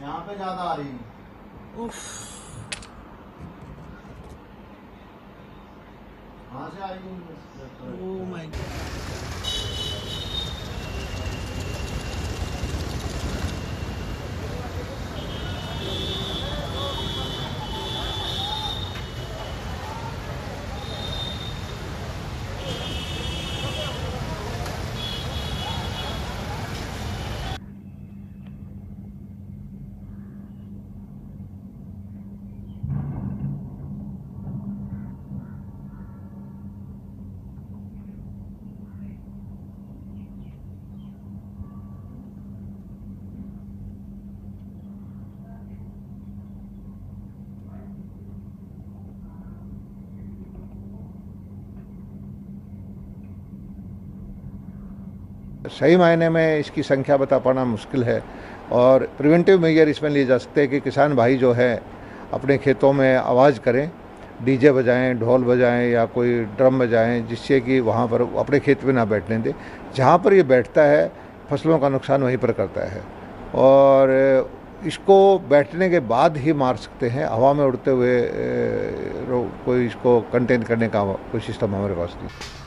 यहाँ पे ज्यादा आ रही है। उफ। कहाँ से आई? Oh my God. सही मायने में इसकी संख्या बता पाना मुश्किल है और प्रिवेंटिव मेजर इसमें लिए जा सकते हैं कि किसान भाई जो है अपने खेतों में आवाज़ करें, डीजे बजाएं, ढोल बजाएं या कोई ड्रम बजाएं, जिससे कि वहाँ पर अपने खेत में ना बैठने दें। जहाँ पर ये बैठता है फसलों का नुकसान वहीं पर करता है और इसको बैठने के बाद ही मार सकते हैं। हवा में उड़ते हुए कोई इसको कंटेन करने का कोई सिस्टम हमारे पास नहीं।